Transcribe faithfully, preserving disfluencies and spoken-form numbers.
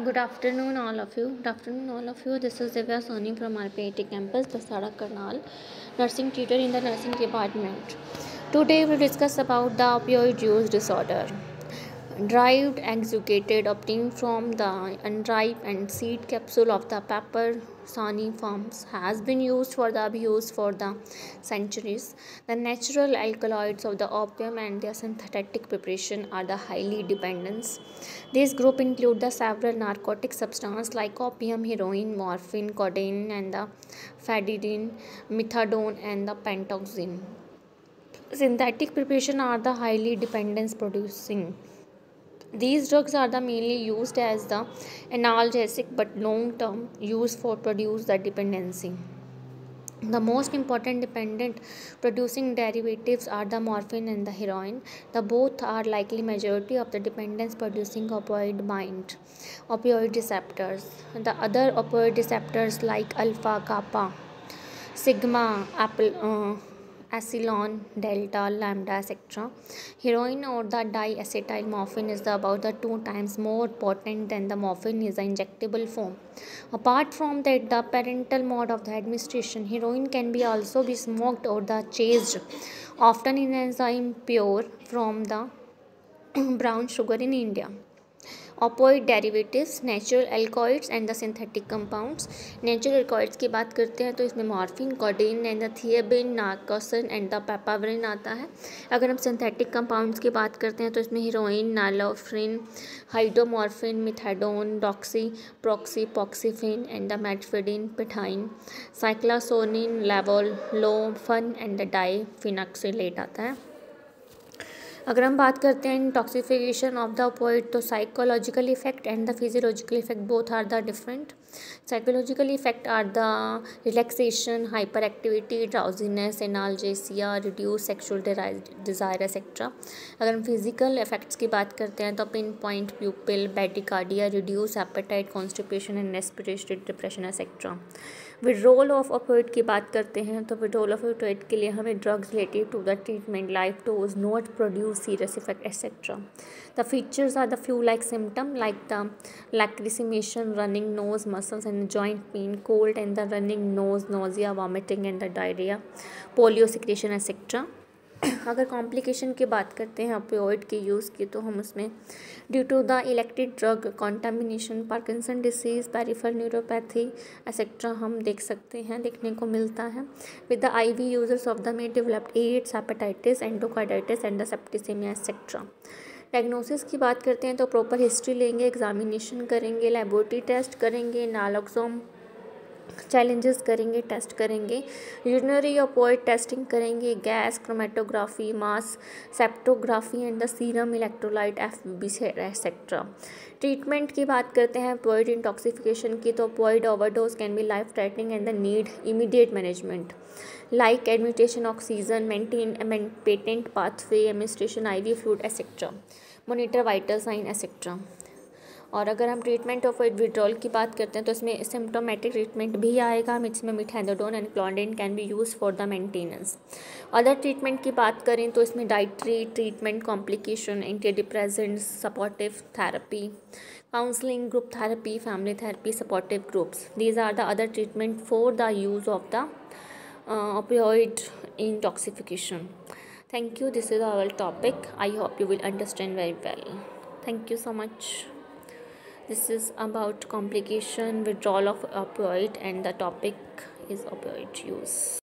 Good afternoon, all of you. Good afternoon, all of you. This is Divya Soni from R P I T campus, Dasara Karnal, nursing tutor in the nursing department. Today, we'll discuss about the opioid use disorder. Derived exudated obtained from the unripe and seed capsule of the pepper soniforms has been used for the abuse for the centuries. The natural alkaloids of the opium and their synthetic preparation are the highly dependent. This group include the several narcotic substances like opium, heroin, morphine, codeine, and the phenidine, methadone, and the pentoxin. Synthetic preparation are the highly dependence producing. These drugs are the mainly used as the analgesic but long-term use for produce the dependency. The most important dependent producing derivatives are the morphine and the heroin. The both are likely majority of the dependence producing opioid bind opioid receptors. The other opioid receptors like alpha, kappa, sigma, apple, uh, epsilon, delta, lambda, et cetera. Heroin or the diacetyl morphine is the about the two times more potent than the morphine is the injectable form. Apart from that, the parental mode of the administration, heroin can be also be smoked or the chased, often in enzyme pure from the brown sugar in India. Opioid derivatives, natural alkaloids and the synthetic compounds. Natural alkaloids की बात करते हैं तो इसमें morphine, codeine and the thebaine, narcotine and the papaverine आता है. अगर हम सिंथेटिक कंपाउंड्स की बात करते हैं तो इसमें heroin, nalorphine, hydromorphone, methadone, doxy, proxy, propoxyphene and the meperidine, pethidine, cyclazocine, levorphanol and the diphenoxylate आता है. अगर हम बात करते हैं इंटॉक्सिफिकेशन ऑफ द ऑपोइड तो psychological effect and the physiological effect both are the different. Psychological effect are the relaxation, hyper activity, drowsiness, analgesia, reduce sexual desire etcetera. अगर हम फिजिकल इफेक्ट्स की बात करते हैं तो pin point pupil, bradycardia, reduce appetite, constipation and respiratory depression etcetera. Withdrawal of opioid की बात करते हैं तो विड्रोल ऑफ ऑपोइड के लिए हमें drugs related to the treatment life dose not produce serious effect etcetera. The features are the flu like symptom like the lacrimation, running nose, muscles and joint pain, cold and the running nose, nausea, vomiting and the diarrhea, polio secretion etcetera. अगर complication की बात करते हैं ऑपियोइड के use की तो हम उसमें due to the elected drug contamination, Parkinson disease, peripheral neuropathy etcetera हम देख सकते हैं, देखने को मिलता है. With the I V users of the may developed AIDS, hepatitis, endocarditis and the septicemia etcetera. Diagnosis की बात करते हैं तो प्रॉपर हिस्ट्री लेंगे, एग्जामिनेशन करेंगे, लेबोरेटरी टेस्ट करेंगे, नालोक्सोम चैलेंजेस करेंगे, टेस्ट करेंगे, यूरिनरी ऑपोइड टेस्टिंग करेंगे, gas chromatography, mass spectrography and the serum electrolyte F B C etcetera. Treatment की बात करते हैं ऑपोइड इंटॉक्सिफिकेशन की तो opioid overdose can be life threatening and the need immediate management like admitation oxygen, maintain patent pathway, administration I V fluid etcetera, monitor vital sign etcetera. और अगर हम treatment of withdrawal की बात करते हैं तो इसमें सिम्टोमेटिक ट्रीटमेंट भी आएगा, इसमें methadone and chloride can be use for the maintenance. Other treatment की बात करें तो इसमें dietary treatment, complication, anti depressants, supportive therapy, counselling, group therapy, family therapy, supportive groups. These are the other treatment for the use of the opioid intoxication. Thank you. This is our topic. I hope you will understand very well. Thank you so much. This is about complication, withdrawal of opioid, and the topic is opioid use.